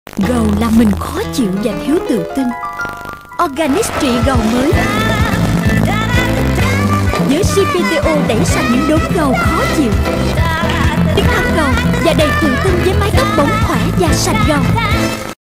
Gầu làm mình khó chịu và thiếu tự tin. Organic trị gầu mới với CPTO đẩy sạch những đốm gầu khó chịu. Tiếng thắng gầu và đầy tự tin với mái tóc bóng khỏe và sạch gầu.